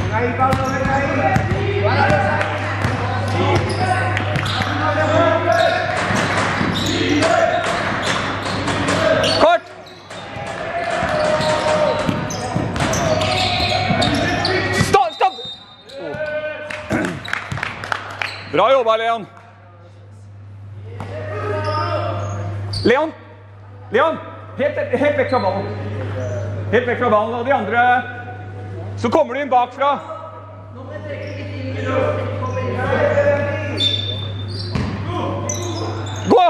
Ahí, Pablo, ven ahí. Kort! Stopp! Bra jobba, Leon. Leon, helt vekk fra ballen. Helt vekk fra ballen, og de andre, så kommer du inn bakfra. Gå!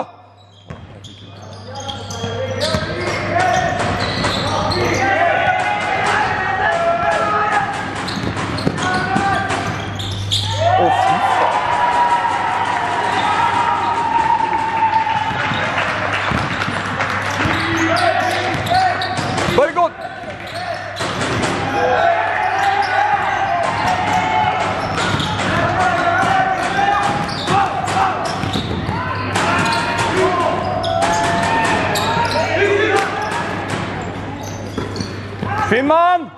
Bare gå! Fin mann!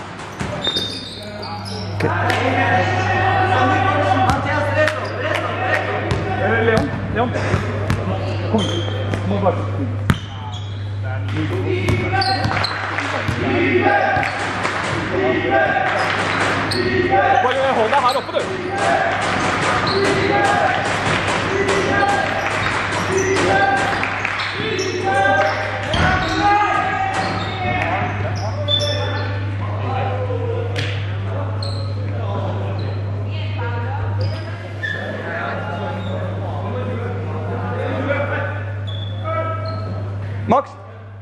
Leon. Kom. Må bare Bare hold deg her oppe, du. Max!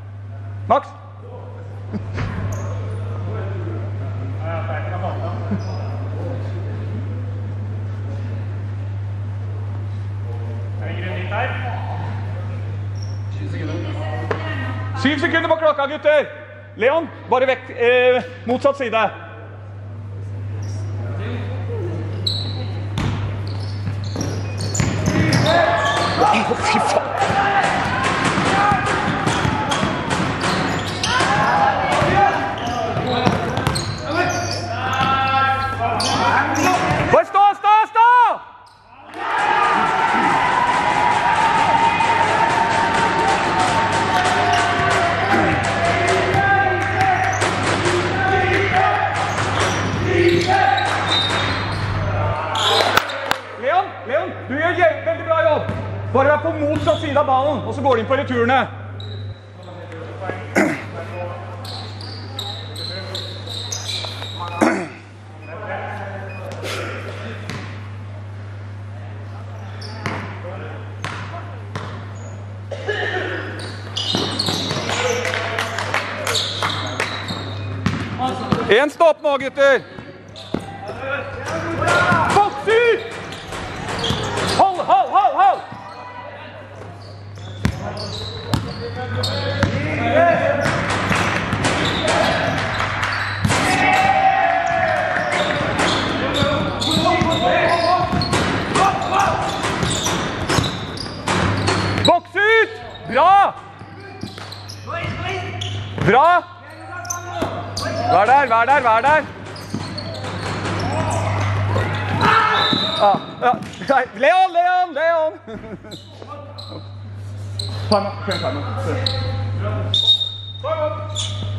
Syv sekunder på klokka, gutter! Leon, bare vekk motsatt side. Fy faen! Bare stå! Leon, du gjør veldig bra jobb. Bare vær på motsatt side av ballen, og så går du inn på returene. En stopp nå, gutter. Boks ut! Hold! Boks ut! Bra! Vær der. Leon! Time out.